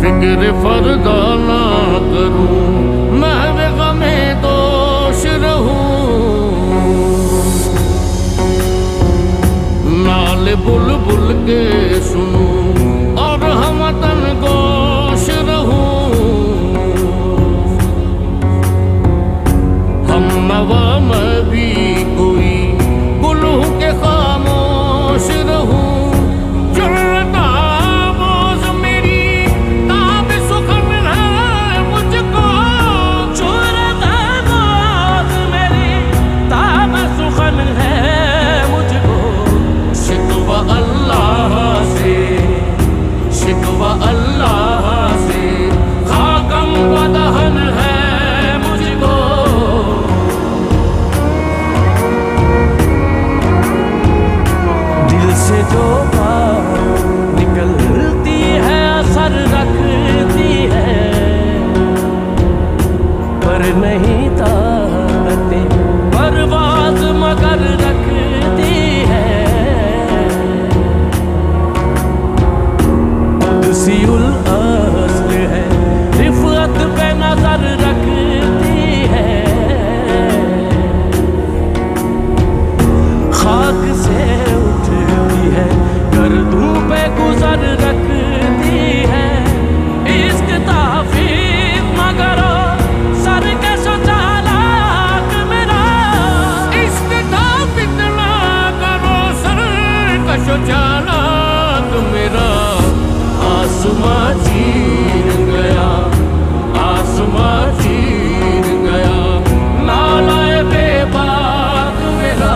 फिक्र फरदा ना करूं, महवे गमे दोष रहूं। नाल बुलबुल के सुनूं और हमतन गोश रहूं। हम नवा मैं भी कोई गुलू के खामोश रहूं। नहीं ताकते परवाज़ मगर रखती है। कुदसियुल अस्ल है, रिफ़अत पे नजर रखती है। खाक से उठती है, गर्दों पे गुजर रखती है। इश्क ताफ़ीज़ मगर चालाक मेरा आसमां चीर गया, आसमां चीर गया। नालाए बेबाक मेरा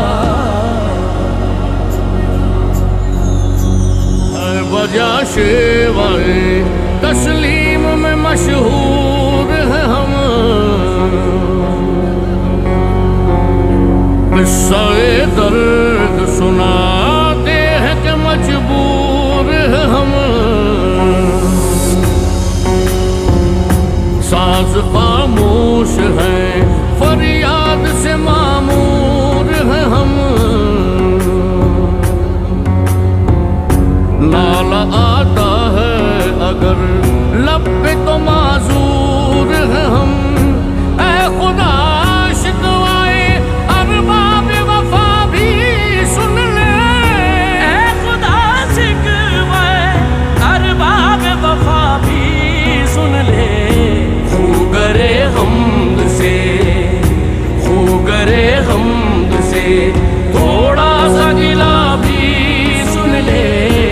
हर वजह शेवाए तस्लीम में मशहूर है हम। किस्सा-ए दर्द सुना मजबूर है हम। साज खामोश है, फरियाद से मामूर है हम। नाला आता है अगर लब पे तो माजूर है हम। ऐ खुदा शिकवाए अरबाब वफा भी सुन ले। वफा भी सुन ले। खूगरे हमद से, खूगरे हमद से थोड़ा सा गिला भी सुन ले।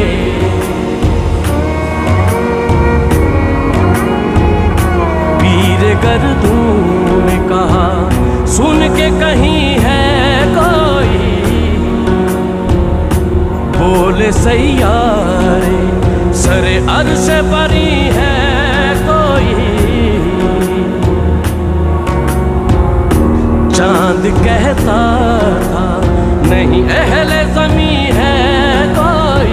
पीर गर्दों ने कहा सुन के कहीं है कोई, बोले सैयारे सरे अर्श परी है कोई। चांद कहता था नहीं अहले ज़मी है कोई।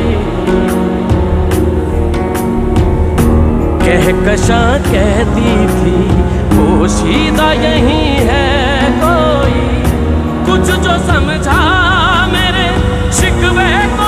कहकशां कहती थी पोशीदा यही है कोई। कुछ जो समझा मेरे शिकवे को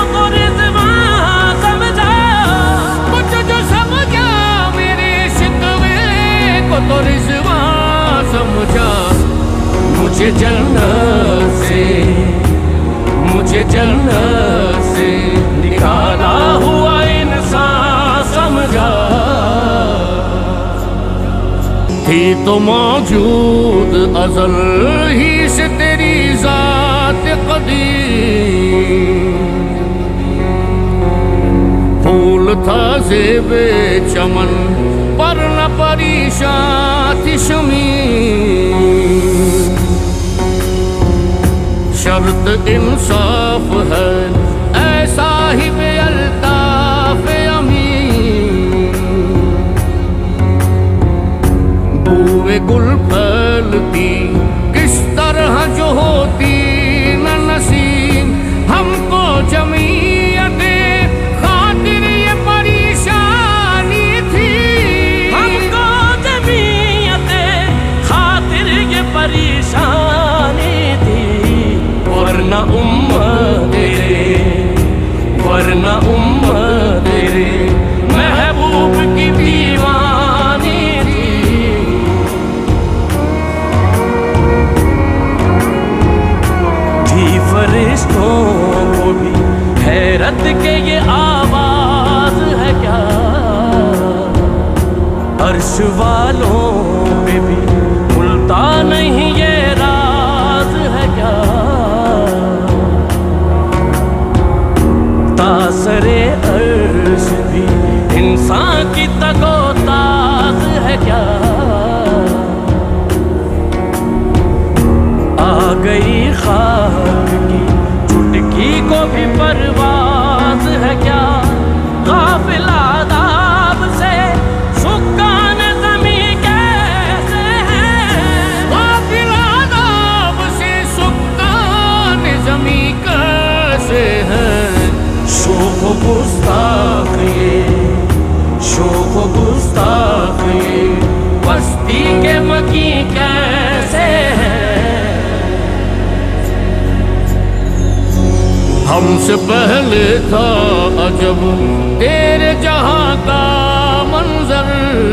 तो रिज़वा समझा। मुझे जन्नत से, मुझे जन्नत से निकाला हुआ इंसान समझा। थी तो मौजूद अज़ल ही से तेरी ज़ात क़दीम। फूल था ज़ेबे चमन पर न परेशान थी शमीं। शर्त इंसाफ है ऐसा ही बेअल्ताफ अमीन। बूए गुल फैलती किस तरह जो होती न नसीम। हमको जमीयते खातिर ये परेशानी थी। हमको जमीयते खातिर ये परेशानी थी। वरना उम्मत तेरे, वरना अर्श वालों पे भी भूलता नहीं ये राज है क्या। तासरे अर्श भी इंसान की तगोताज है क्या। आ गई खाक की चुटकी को भी परवाज है क्या। गाफिल आदाब से सुकान ज़मीं कैसे है। गाफिल आदाब से सुकान ज़मीं कैसे है। शोख गुस्ताख ये, शोख गुस्ताख ये बस्ती के मकी कैसे है। हमसे पहले था अजब तेरे जहां का मंजर।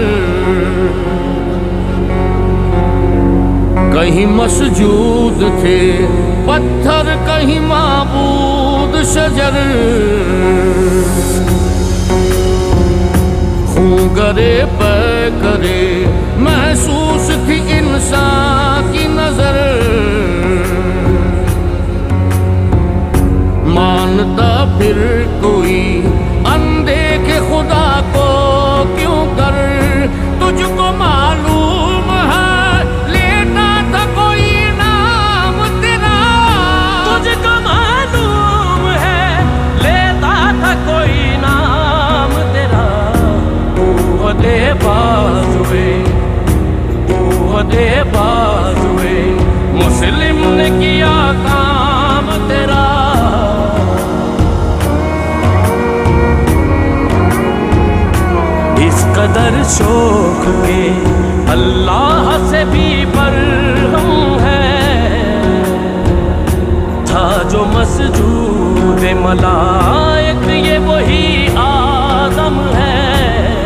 कहीं मसजूद थे पत्थर, कहीं माबूद शजर। खून करे पे करे महसूस थी इंसान की नजर। मानता फिर कोई अनदेखे खुदा को क्यों कर। तुझको मालूम है लेता था कोई नाम तेरा। तुझको मालूम है लेता था कोई नाम तेरा। कुव्वते बाजुए, कुव्वते बाजुए मुस्लिम ने किया काम तेरा। इस कदर शौक के अल्लाह से भी बरहम है। था जो मसजूद मलाइक ये वही आदम है।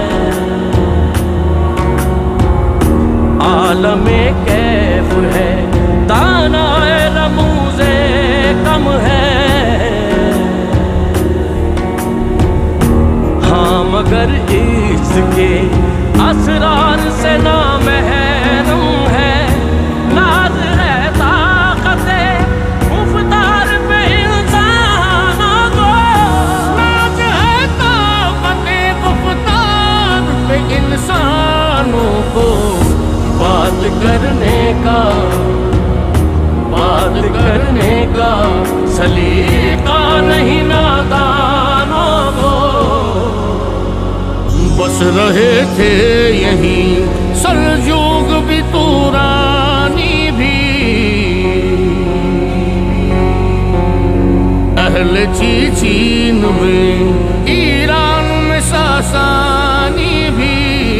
आलमे कैफ है दानाए रमूज़े कम है। हाँ मगर इसके असरार से ना महरूम है। नाज है ताक़ते मुख्तार पे इंसानों को। नाज है ताक़ते मुख्तार पे इंसानों को। बात करने का, बात करने का सलीका नहीं नादानों को। बस रहे थे यहीं सलजूक भी तुरानी भी। अहले चीचीन में ईरान में सासानी भी।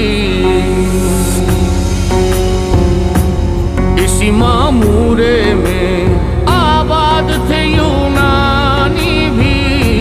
इसी मामूरे में आबाद थे यूनानी भी।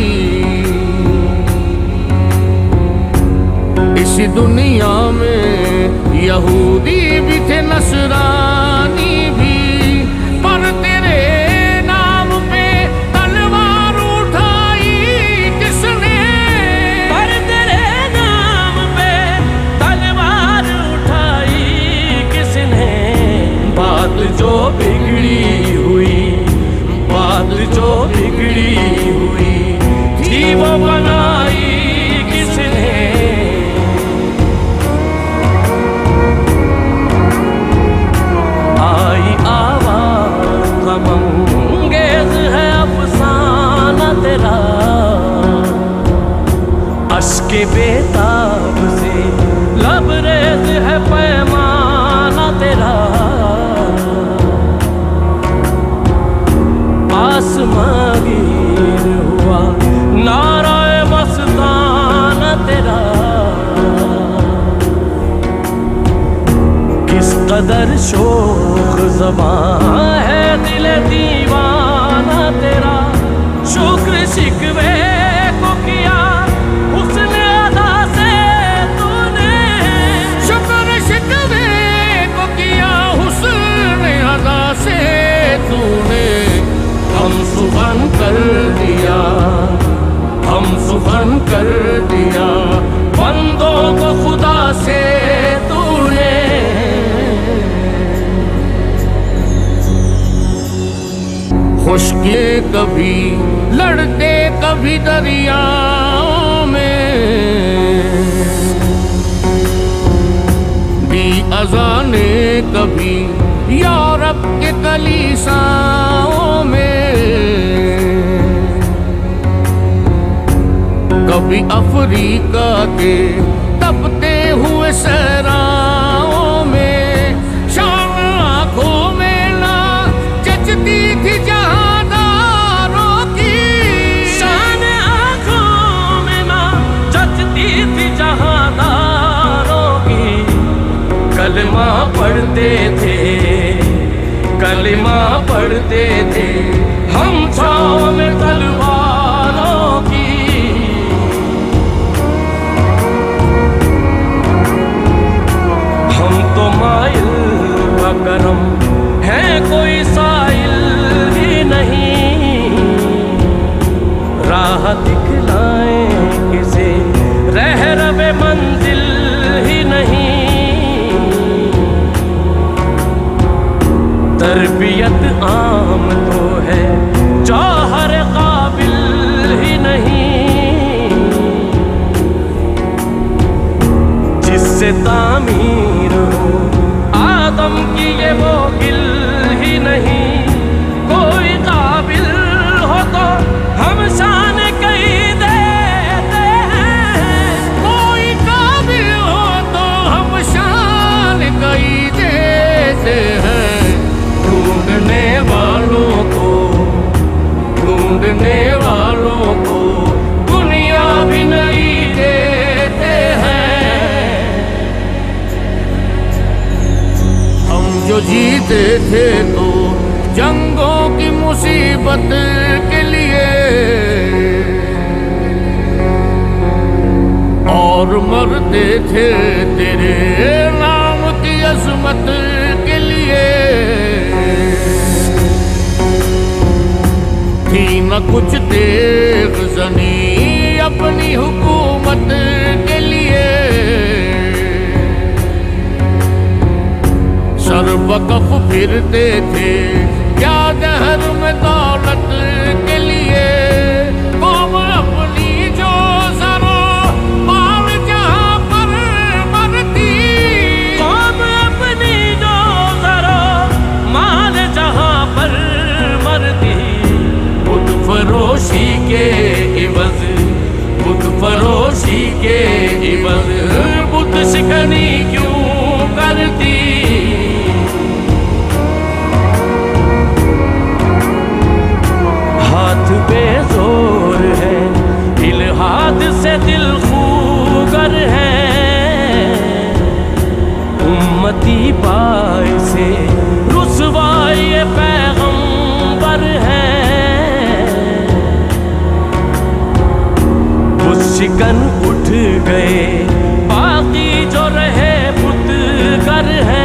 इसी दुनिया में यहूदी भी थे नसरानी भी। पर तेरे नाम पे तलवार उठाई किसने। पर तेरे नाम पे तलवार उठाई किसने। बात जो बिगड़ी हुई, बात जो बिगड़ी हुई थी वो बनाई किसने। आई आवाज गमंगेज है अफसाना तेरा। अश्के बेताब से लबरेज है पैमाना तेरा। आसमां गिर हुआ नाराए मस्ताना तेरा। किस कदर शोख ज़बां है दिल दीवाना तेरा। शुक्र शिकवे को किया हुस्न अदा से तूने। शुक्र शिकवे को किया हुस्न अदा से तूने। हम सुबह कर दिया, हम सुबह कर दिया बंदों को खुदा से तू। मुश्किलें कभी लड़ते कभी दरियाओं में, दी अज़ाने कभी यूरोप के कलीसाओं में, कभी अफ्रीका के तपते हुए सहराओं में। शाम आंखों में ना जचती थी जहांदारों की, शान आँखों में ना जचती थी जहांदारों की। कलमा पढ़ते थे, कलमा पढ़ते थे हम छाँव में तलवारों की। हम तो माइल बकरम है, कोई साइल ही नहीं। राह दिखलाए किसे रह रवे मंजिल ही नहीं। तरबियत आम तो है जौहर काबिल ही नहीं। जिससे तामीर हो आदम की ये वो गिल ही नहीं। कोई काबिल हो तो हम शान कहीं देते हैं, कोई काबिल हो तो हम शान कहीं देते हैं। ढूंढने वालों को, ढूंढने वालों को दुनिया भी नहीं देते हैं। हम जो जीते थे तो जंगों की मुसीबत के लिए, और मरते थे तेरे नाम की अजमत के लिए। थी न कुछ तेग ज़नी अपनी हुकूमत के लिए, सरबकफ फिरते थे क्या दहर में दौलत के लिए। कौम अपनी जो ज़रा माल जहाँ पर मरती, कौम अपनी जो ज़रा माल जहाँ पर मरती। बुत फरोशी के इवज़, बुत फरोशी के इवज़ बुत शिकनी क्यों करती। हाथ बेजोर है, इल्हाद से दिल खूगर है। उम्मती बाइसे रुसवाई पैगंबर है। बुत शिकन उठ गए, बाकी जो रहे बुतगर है।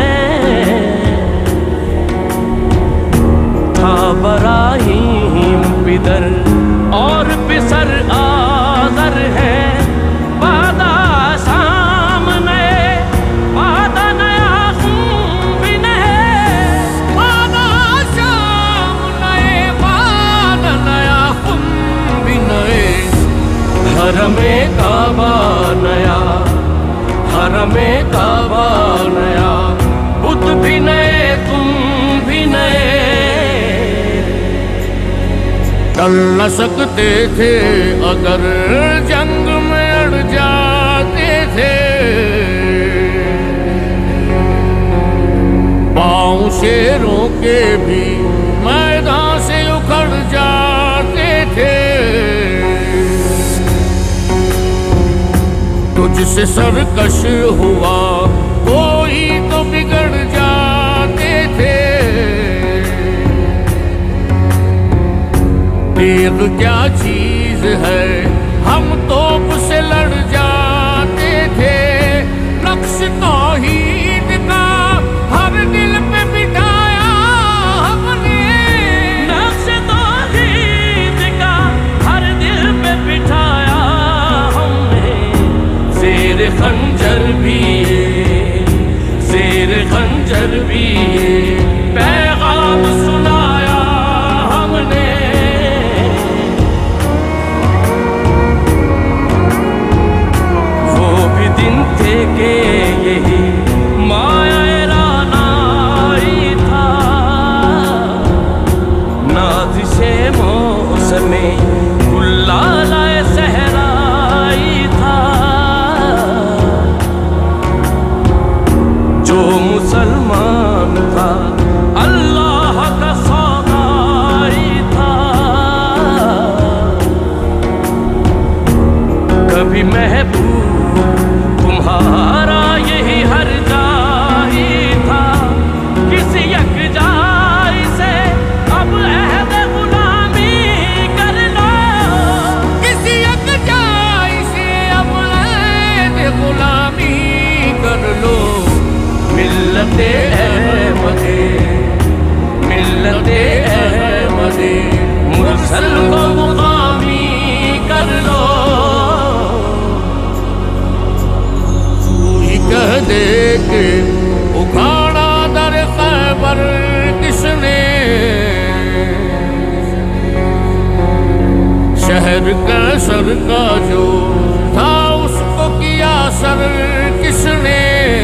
था बराहीम पिदर और पिसर आदर है। बादा शाम नए, बादा नया भी नए, बादा शाम नए, बादा नया भी नए। हरमे काबा नया, हरमे काबा नया। बुत भी नए, तुम भी नए। टल न सकते थे अगर जंग में अड़ जाते थे। पाँव शेरों के भी मैदान से उखड़ जाते थे। तुझसे सरकश हुआ कोई तो बिगड़ जाते थे। तीर क्या चीज है, हम तोप से लड़ जाते थे। नक्श तौहीद का हर दिल पे बिठाया हमने, नक्श तौहीद का हर दिल पे बिठाया हमने। शेर खंजर भी ये, शेर खंजर भी ये पैगाम सुनाया हमने। जो मुसलमान था अल्लाह का सौदाई था। कभी महबूब तुम्हारा यही हर जाई था, किसी यकजाई से अब अहद गुलामी कर लो, किसी यकजाई से अब अहद गुलामी कर लो। मिल्लते अहमदे, मिल्लते अहमदे, मुरसल को मुकामी कर लो। तू ही कह दे के उखाड़ा दर खैबर किसने, शहर का सर का जो था उसको किया सर किसने।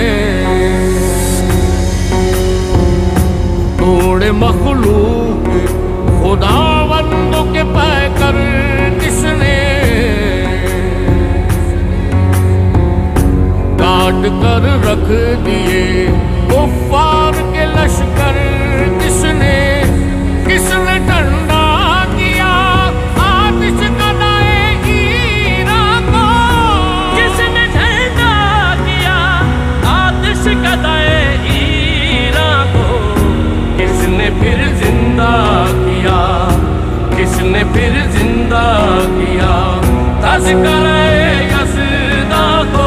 तोड़े मखलूक खुदावंदों के पैकर किसने, काट कर रख दिए कुफ्फार के लश्कर किसने। किसने ठंडा किया आतिश कदाए ईरान को, किसने ठंडा किया आतिश कदाए ईरान को, किसने फिर जिंदा किया, किसने फिर जिंदा किया तज़किरे यज़दा को।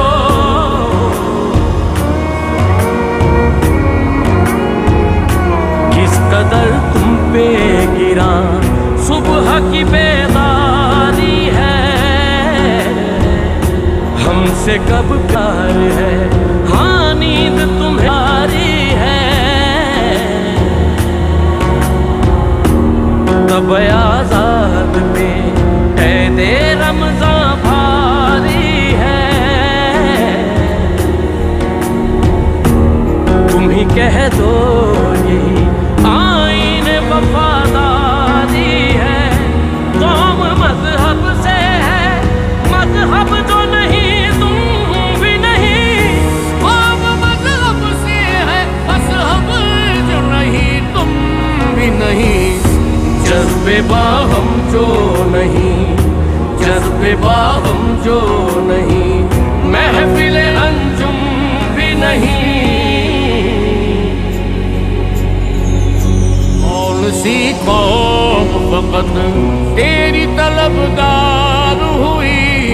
किस कदर तुम पे गिरा सुबह की बेदारी है, हमसे कब प्यार है हाँ नींद तुम्हारी है। तब आजाद पे कैदे रमज़ां भारी है, तुम ही कह दो यही आईन वफादारी है। कौम मजहब से है मजहब जो नहीं तुम भी नहीं, कौम मजहब से है मजहब जो नहीं तुम भी नहीं। जज्बे बाहम जो नहीं, जज्बे बाहम जो नहीं, महफिल अंजुम भी नहीं। कौन सी कौम फकत तेरी तलबगार हुई,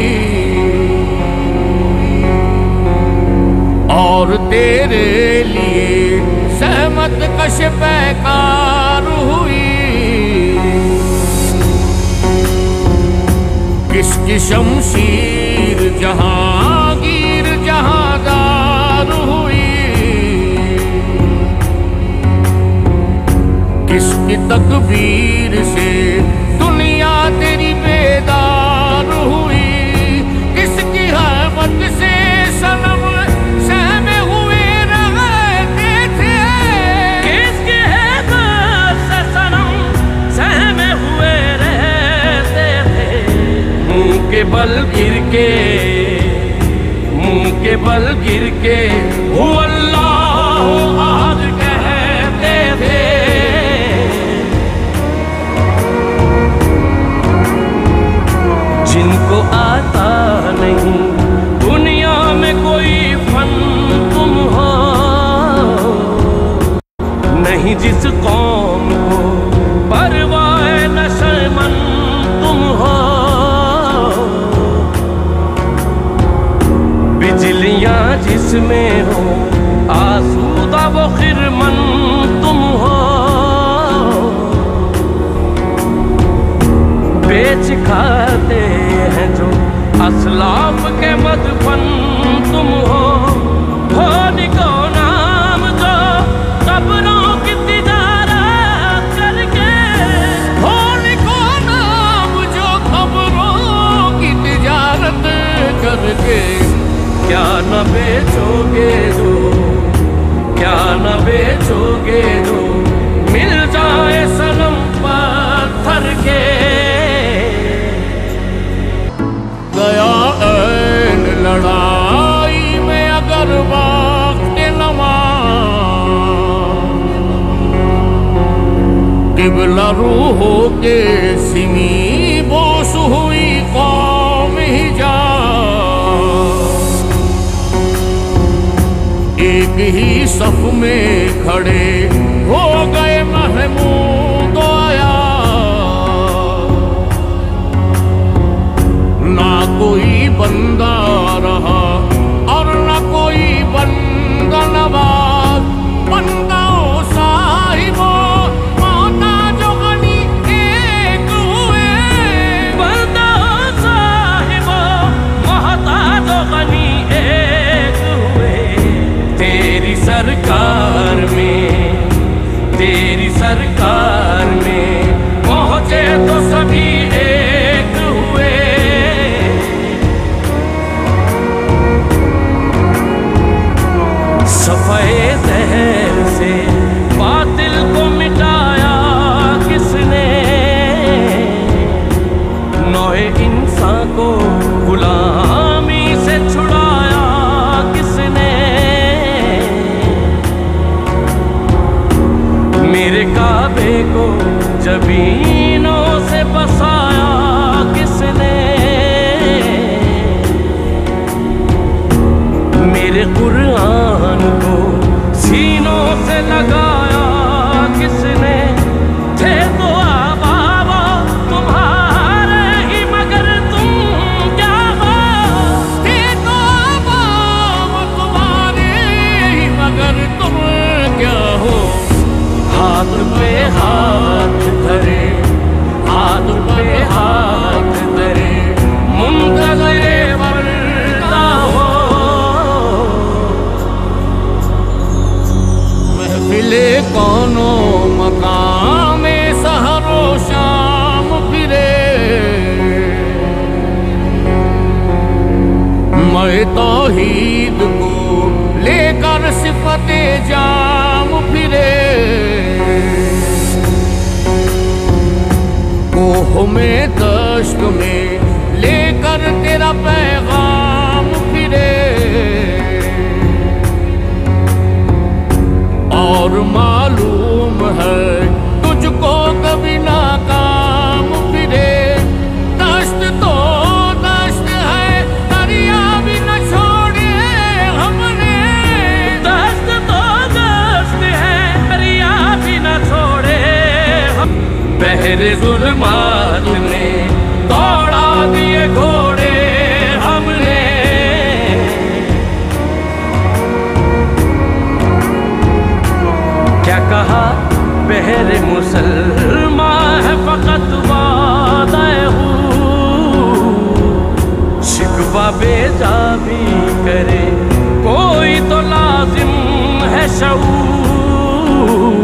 और तेरे लिए सहमत कश पैकार हुई। किसकी शमशीर जहांगीर जहांदार हुई, किसकी तकबीर से दुनिया तेरी बेदार हुई। किसकी हैबत से सनम सहमे हुए रहते थे, किसकी हैबत से सनम सहमे हुए रहते थे। मुंह के बल गिर के, मुंह के बल गिर के हु अल्लाहु अहद कहते थे। जिनको आता नहीं दुनिया में कोई फन तुम हो, नहीं जिस कौम को परवाए नशेमन तुम हो। बिजलियां जिसमें हो आसूदा वो खिरमन तुम हो, बेच खाते हैं जो असलाफ के मदफन तुम हो। होली को नाम जो कब्रों की तिजारत करके, होली को नाम जो खबरों की तिजारत करके। क्या न बेचोगे जो, क्या न बेचोगे जो मिल जाए सनम पत्थर के। गया ऐन लड़ा किबला रूहो के सिमी बोस हुई कौम हिजाज, एक ही सफ में खड़े हो गए महमूद आया। ना कोई बंदा रहा और ना कोई बंदा नवाज, बंदा साहिबो मोहताजो गनी एक हुए, बंदा साहिबो मोहताजो गनी एक हुए। तेरी सरकार में, तेरी सरकार में पहुंचे तो सभी एक हुए। सफाए जहर से बातिल को मिटाया किसने, नौए इंसान को गुलामी से छुड़ाया किसने। मेरे काबे को जबीनों से बसाया किसने, मेरे कुरान को सीनों से लगाया किसने। थे तो आबाबा तुम्हारे ही मगर तुम क्या हो, थे तो आबाबा तुम्हारे ही मगर तुम क्या हो। हाथ पे हाथ धरे, हाथ पे हाथ धरे मुंतज़िरे वर्दा हो। महफिले कौनो मकाम सहरो शाम फिरे, मैं तौहीद को लेकर सिफते जाम फिरे। कोह में दश्त में लेकर तेरा पैगाम फिरे, और मालूम है तुझको कभी नाकाम फिरे। दश्त तो दश्त है दरिया भी न छोड़े हमने, दस्त तो दस्त है दरिया भी न छोड़े हम। बहरे जुल्मात में दौड़ा दिए घोड़े हमने, क्या कहा बहरे मुसलमान है फकत वादाए हूँ। शिकवा बेजा भी करे कोई तो लाजिम है शऊर।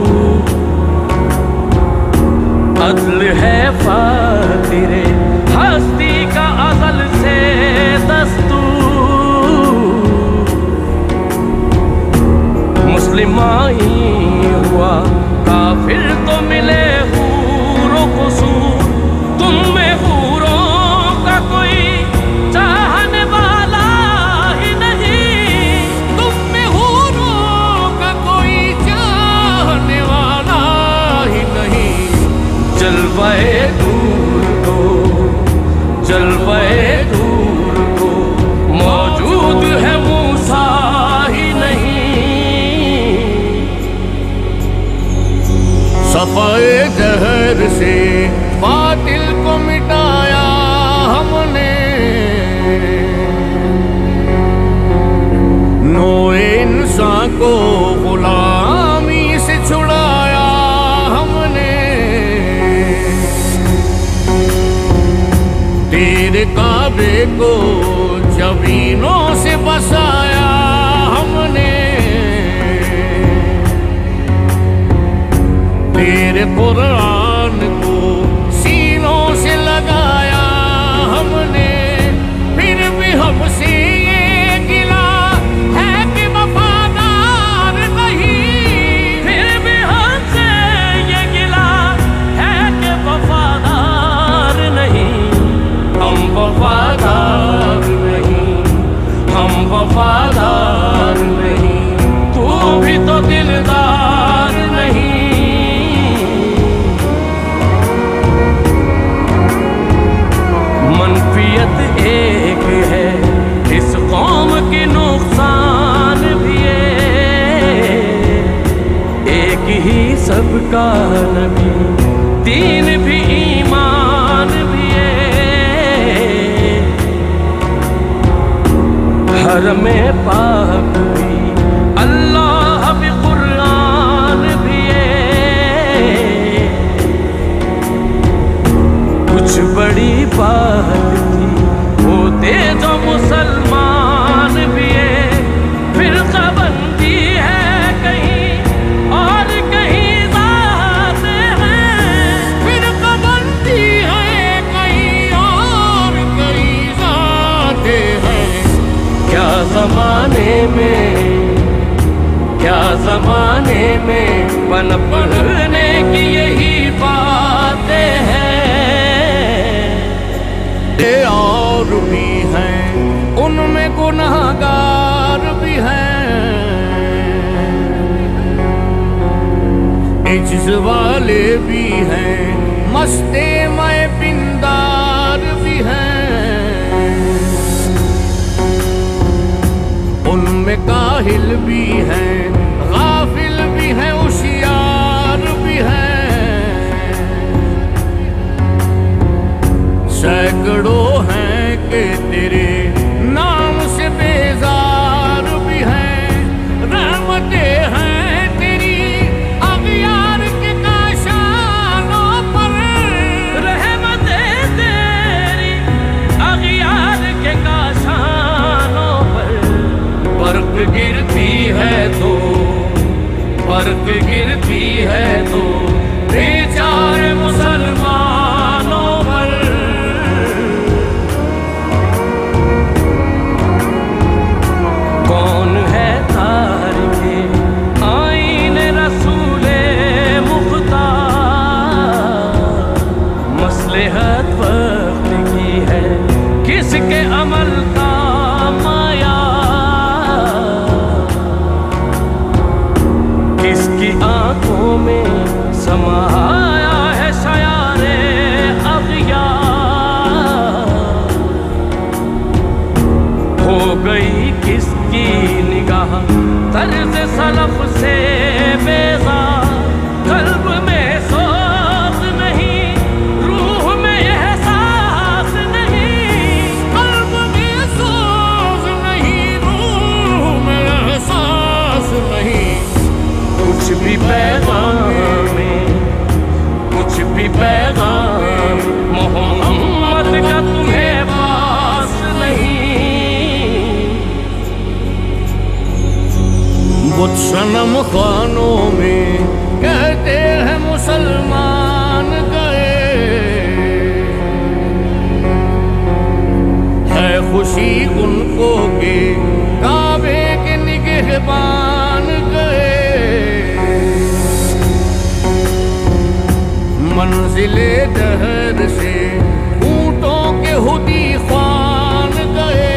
अदल है फातिरे हस्ती का अज़ल से दस्तूर। मुस्लिमाई हुआ काफिर तो मिले हूरो कसूर। तुम में हूरों का कोई चाहने वाला ही नहीं, तुम में हूरों का कोई चाहने वाला ही नहीं। जलवाए दूर को, जलवाए दूर को मौजूद है मूसा ही नहीं। सफाए जहर से बातिल को मिटाया हमने, नोए इंसान को गुलामी से छुड़ाया हमने। तेरे काबे को जबीनों से बसाया हमने, तेरे कुरान को सीनों से लगाया हमने। फिर भी हमसे ये गिला है कि वफादार नहीं, फिर भी हमसे ये गिला है कि वफादार नहीं। हम वफादार नहीं, हम वफादार नहीं, तू भी तो दिलदार नहीं। क्या जमाने में पनपने की यही बातें हैं। और भी हैं उनमें गुनाहगार भी हैं, इज्ज वाले भी हैं, मस्ते मैं पिंदार भी हैं। उनमें काहिल भी हैं, गाफिल भी हैं, होशियार भी हैं। सैकड़ों हैं कि तेरे नाम से बेजार भी हैं। रहमतें हैं तेरी अगियार के काशानों पर, रहमतें तेरी अगियार के काशानों पर। बर्फ गिरती है तो, बर्फ गिरती है तो बेचारे मुसलमानों पर। कौन है तारिके आईने रसूले मुख्तार, मसलहत वक्त की है किसके अमल का माया। किसकी आंखों में समाया है शयारे अगियार। हो गई किसकी निगाह तर्ज सलफ से बेजार। कल्ब में सोच नहीं, रूह में एहसास नहीं। कल्ब में सोच नहीं, रूह में एहसास नहीं। कुछ भी पैगाम में, कुछ भी पैगाम मोहम्मद का तुम्हें पास नहीं। बुत सनम खानों में कहते हैं मुसलमान गए। है खुशी उनको के काबे के निगहबान गए। मंजिले दहर से ऊंटों के हुदी ख्वान गए।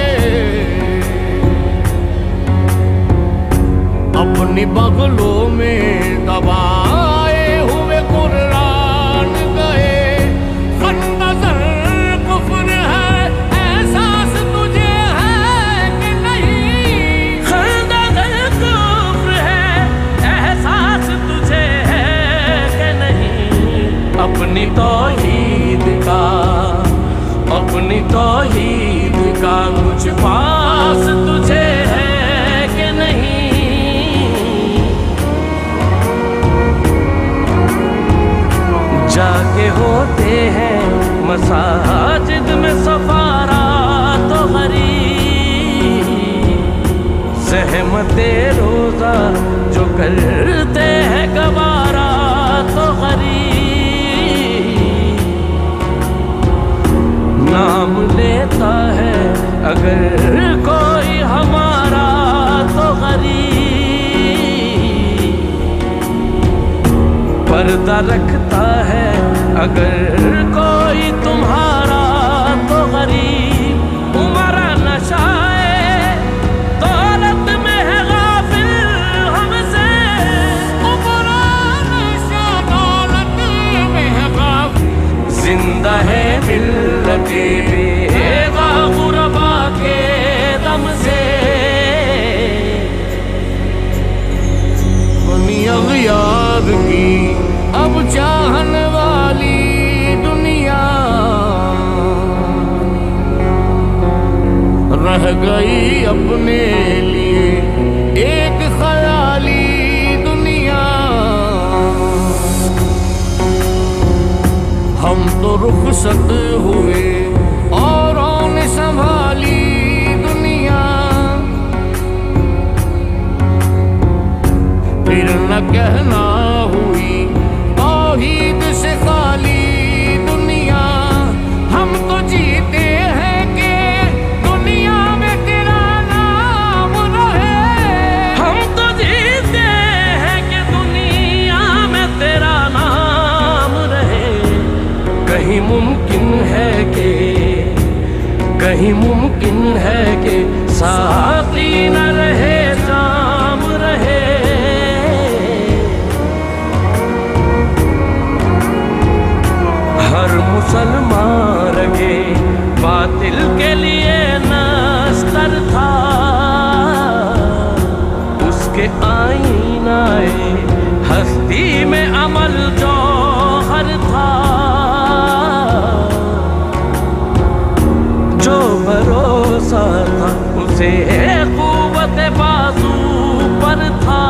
अपनी बगलों में दबाए हुए कुरान गए। खंदर कुफ्र है एहसास तुझे है कि नहीं। खंदर कुफ्र है एहसास तुझे है कि नहीं। अपनी तौहीद का, अपनी तौहीद का कुछ पास तुझे है कि नहीं। जाके होते हैं मसाजिद में सफारा तो गरीब। सहमते रोजा जो करते हैं गवारा तो गरीब। नाम लेता है अगर कोई हमारा तो गरीब। पर्दा रखता है अगर कोई तुम्हारा तो गरीब। उमरा नशाए दौलत में है गाफिल हमसे। उमरा नशा दौलत में है गाफिल। जिंदा है मिल्लते बेगा गुरबा के दम से। अगियार की अब चाहन वाली दुनिया रह गई अपने लिए एक ख्याली दुनिया। हम तो रुखसत हुए औरों ने संभाली दुनिया। फिर न कहना हुई तौहीद से खाली दुनिया। हम तो जीते हैं कि दुनिया में तेरा नाम रहे। हम तो जीते नहीं मुमकिन है कि साकी न रहे जाम रहे। हर मुसलमान रगे बातिल के लिए नस्तर था, उसके आईनाए हस्ती में अमल जौहर था। जो भरोसा था उसे कुव्वत बाजू पर था।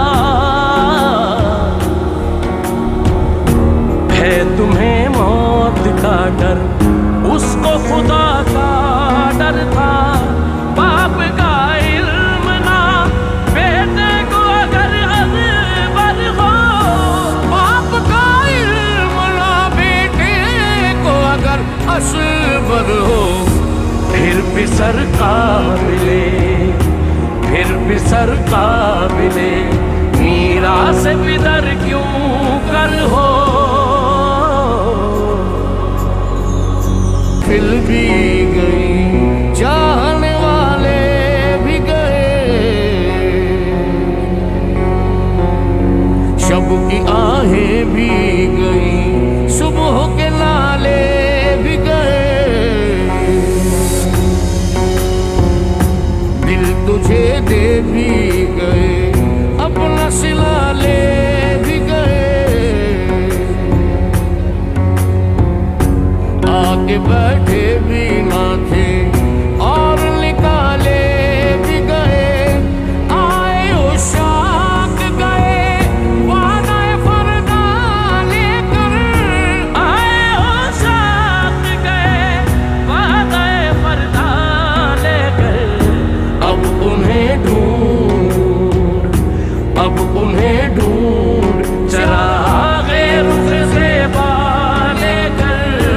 है तुम्हें मौत का डर, उसको खुदा का डर था। बाप का इल्म ना बेटे को अगर अज़बर हो, बाप का इल्म ना बेटे को अगर असबर हो, फिर भी सर काबिले, फिर भी सर काबिले मीरा से बिदर क्यों कर हो। फिर भी गई चाहने वाले भी गए, शब की आहें भी गई, सुबह के नाले भी गए। दिल तुझे दे भी गए, अपना सिला ले भी गए। आके बैठे भी ना थे और निकाले भी गए। आए उशाक गए वादाए फरदा लेकर, आए उशाक गए वादाए फरदा लेकर। अब उन्हें ढूंढ, अब उन्हें ढूंढ चरागे रुख से बाले कर।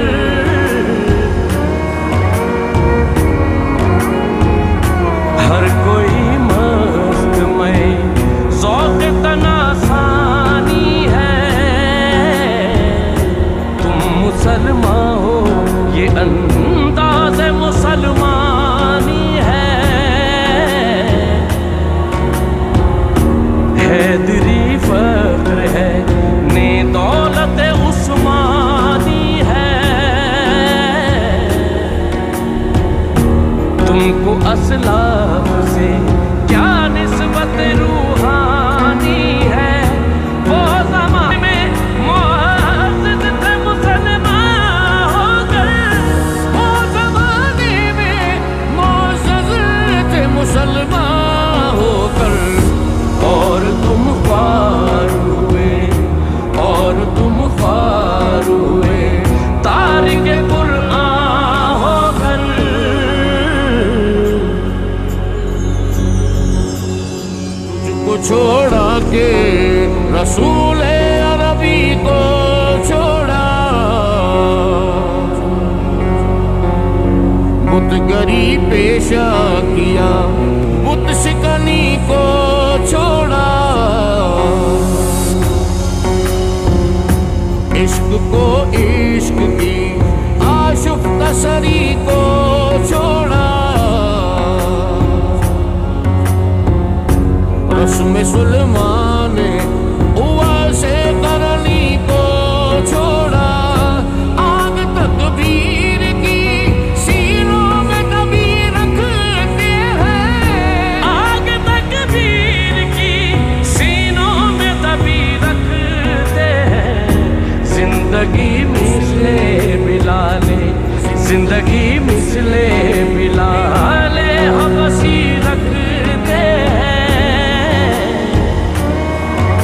हर कोई मस्त में ज़ौक़ तनासानी है। तुम मुसलमान हो ये अंदाज़ मुसलमानी है। हैदरी फख्र है ने दौलत उस्मानी है। तुमको असलाफ से क्या निस्बत रूहानी है। वो ज़माने में मुअज़्ज़ज़ थे मुसलमान होकर, वो ज़माने में मुअज़्ज़ज़ थे मुसलमान होकर। और तुम ख्वार हुए, और तुम ख्वार हुए तारिक कुरआन होकर। तुझको छोड़ा के रसूल अरबी को छोड़ा, बुतगरी पेशा किया, बुत शिकनी को छोड़ा। इश्क को इश्क की आशुफ्ता सरी को छोड़ा। रस्म सुलेमान उवा से करनी को छोड़ा। आग तकबीर की सीनों में दबी रखते हैं, आग तकबीर की सीनों में दबी रखते हैं। जिंदगी मिसले बिलाले, जिंदगी मिसले बिलाले हबसी रखते हैं।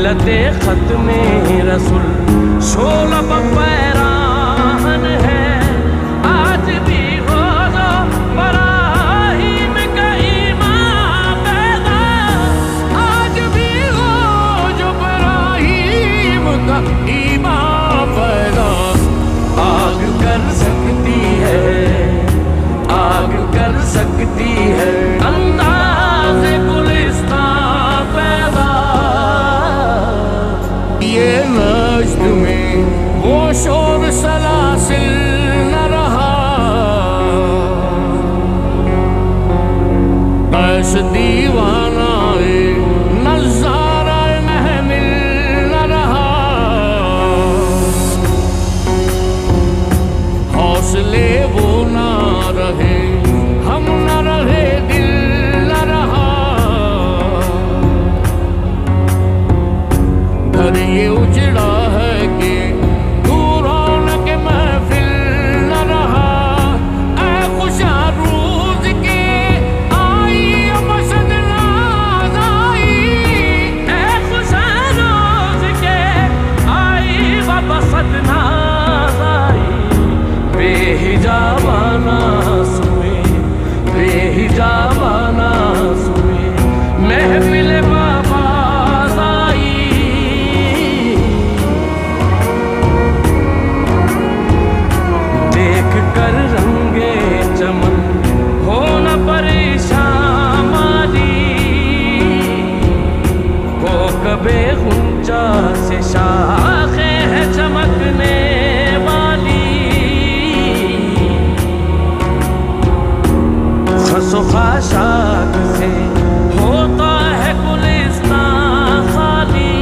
मिलते खत में रसूल शोलब पैराहन है। आज भी हो जो बराहीम का ईमान पैदा, आज भी हो जो बराहीम का ईमान पैदा। आग कर सकती है, आग कर सकती है अंदाज़े गुलिस्तान पैदा। ये नज्द में वो शोर सलासिल न रहा, ऐस दीवाना नज़ारा महमिल न रहा। हौसले वो ना रहे, हम न रहे, दिल न रहा। घर ये उजड़ा है कि दूरों के महफिल न रहा। ऐ खुशा रोज के आई मसद नाज आई, ऐ खुशा रोज के आई बसद नाज आई। बेहिजाबाना सुए, बेहिजाबाना सुए महफिल बाबाज़ आई। देख कर रंगे चमन हो न परेशान माली, को कबे गुंजा से शाखे है चमकने वाली। खसो खाशाक से होता है गुलिस्तान खाली,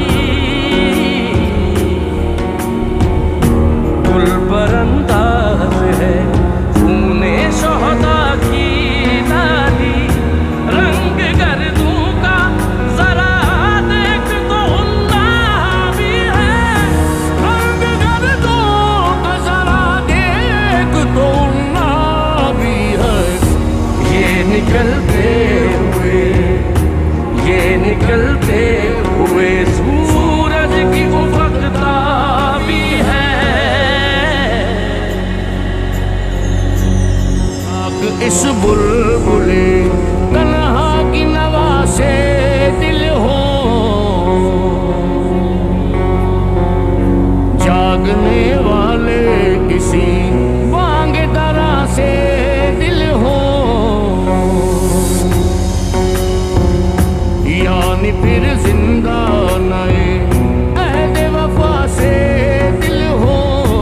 गुल पर अंदाज है खूने शोहदा की लाली। रंग गर्दों का जरा देख तो उन्ना भी है, रंग गर्दों का जरा देख तो उन्ना भी है। ये निकलते हुए, ये निकलते हुए सूरज की उफकता भी है। इस बुलबुले तन्हा की नवा से दिल हो, जागने वाले किसी बांग दरा से दिल हो। यानी फिर जिंदा नए अहद वफा से दिल हो,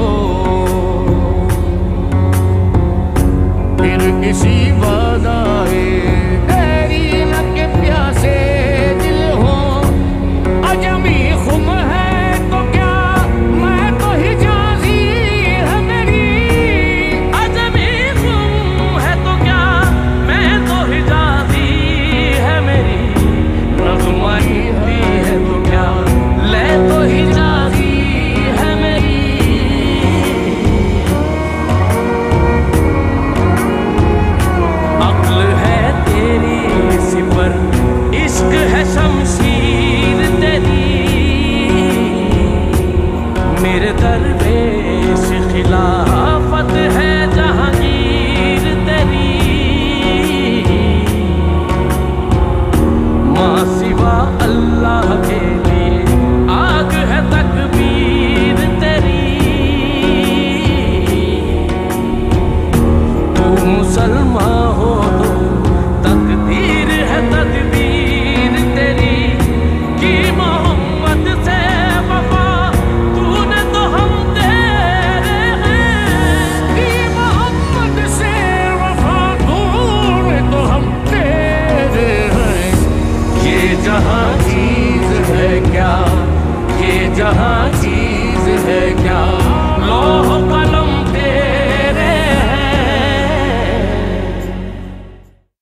फिर किसी वादाए तेरी न के प्यासे दिल हो। अजमी खुम है तो क्या मैं तो हिजाजी है मेरी, अजमी खुम है तो क्या मैं तो हिजाजी है मेरी। रज़्माई है तो क्या ले तो हिजाजी है मेरी। अक्ल है तेरी सिपर, इश्क है शमशीर तेरी। मेरे दरवेश खिलाफत है जहांगीर तेरी। माँ सिवा अल्लाह के लिए आग है तकबीर तेरी। तू मुसलमान हो तो तकदीर है तदबीर तेरी। की मोहम्मद से वफा तूने तो हम तेरे हैं, कि मोहम्मद से वफा तूने तो हम तेरे हैं। ये जहाँ चीज है क्या, ये जहाँ चीज है क्या लौह